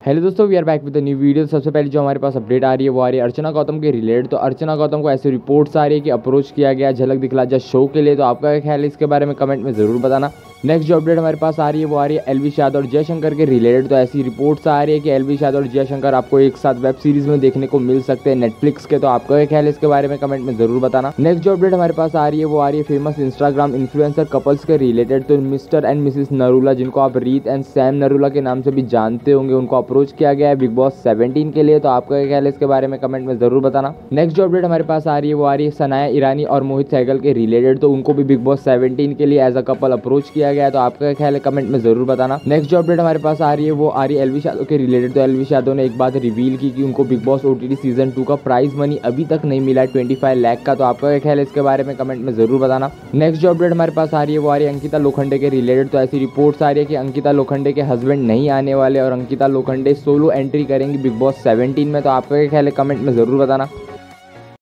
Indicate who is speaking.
Speaker 1: Hello दोस्तों, we are back with new video. सबसे पहले जो हमारे पास अपडेट आ रही है वो आ रही है अर्चना गौतम के रिलेटेड। तो अर्चना गौतम को ऐसी रिपोर्ट्स आ रही है कि अप्रोच किया गया झलक दिखला जा शो के लिए। तो आपका क्या ख्याल है इसके बारे में कमेंट में ज़रूर बताना। नेक्स्ट जो अपडेट हमारे पास आ रही है वो आ रही है एलविश यादव और जयशंकर के रिलेटेड। तो ऐसी रिपोर्ट्स आ रही है कि एलविश यादव और जयशंकर आपको एक साथ वेब सीरीज में देखने को मिल सकते हैं नेटफ्लिक्स के। तो आपका क्या ख्याल है इसके बारे में कमेंट में ज़रूर बताना। नेक्स्ट जो अपडेट हमारे पास आ रही है वो आ रही है फेमस इंस्टाग्राम इन्फ्लुएंसर कपल्स के रिलेटेड। तो मिस्टर एंड मिसेस नरूला, जिनको आप रीत एंड सैम नरूला के नाम से भी जानते होंगे, उनको अप्रोच किया गया है बिग बॉस 17 के लिए। तो आपका क्या ख्याल है इसके बारे में कमेंट में ज़रूर बताना। नेक्स्ट जो अपडेट हमारे पास आ रही है वो आ रही है सनाया ईरानी और मोहित सहगल के रिलेटेड। तो उनको भी बिग बॉस 17 के लिए एज अ कपल अप्रोच किया गया है। तो आपका क्या ख्याल है कमेंट में ज़रूर बताना। नेक्स्ट जो अपडेट हमारे पास आ रही है वो आ रही है एलविश यादव के रिलेटेड। तो एलविश यादव ने एक बात रिवील की कि उनको बिग बॉस OTT सीजन 2 का प्राइज मनी अभी तक नहीं मिला है 25 लाख का। तो आपका क्या ख्याल है इसके बारे में कमेंट में ज़रूर बताना। नेक्स्ट जो अपडेट हमारे पास आ रही है वो आ रही है अंकिता लोखंडे के रिलेटेड। तो ऐसी रिपोर्ट्स आ रही है कि अंकिता लोखंडे के हस्बैंड नहीं आने वाले और अंकिता लोखंडे सोलो एंट्री करेंगी बिग बॉस 17 में। तो आपका क्या ख्याल है कमेंट में ज़रूर बताना।